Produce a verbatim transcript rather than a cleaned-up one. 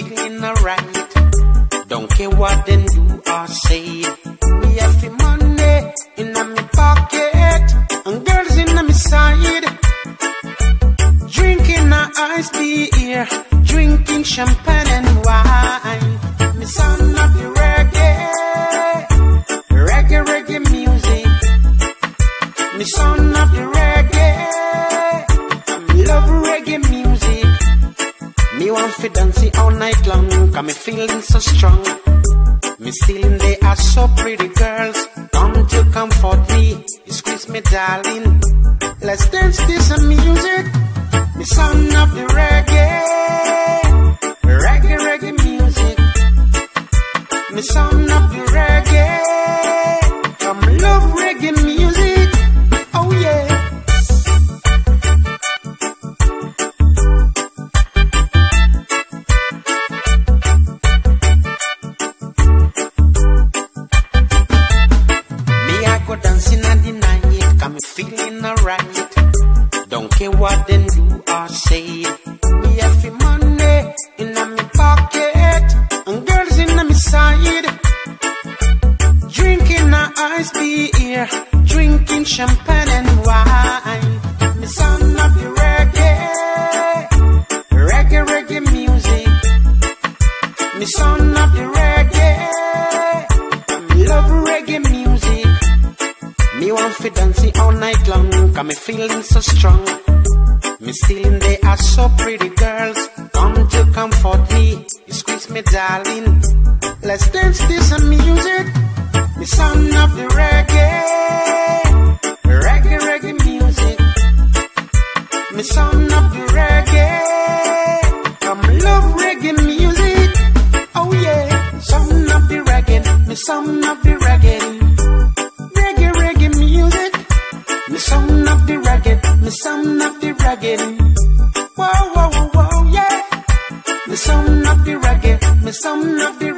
feeling alright. Don't care what them do or say. Me have the money in my pocket and girls in my side. Drinking a ice beer, drinking champagne and wine. Me son of the reggae, reggae, reggae music. Me son of the reggae, I love reggae music. Me want to dance all night long, cause me feeling so strong. Me still in there are so pretty girls, come to comfort me, you squeeze me darling. Let's dance this music. Me son of the reggae, reggae, reggae music. Me son of the reggae, come love reggae music. Oh yeah. Me I go dancing at the night, got me feeling alright. Don't care what them do or say. Me have the money in my pocket and girls in my side. Drinking a ice beer, drinking champagne and wine. Me son of the reggae, reggae, reggae music. Me son of the reggae, I love reggae music. Me want to dance all night long, cause me feeling so strong. Me still in there are so pretty girls, come to comfort me, you squeeze me darling. Let's dance this music. Me son of the reggae, reggae, reggae music. Me son of the reggae, come love reggae music. Oh yeah, son of the reggae, me son of the reggae. Reggae, reggae music. Me son of the reggae, me son of the reggae. Whoa, whoa, whoa, yeah. Me son of the reggae, me son of the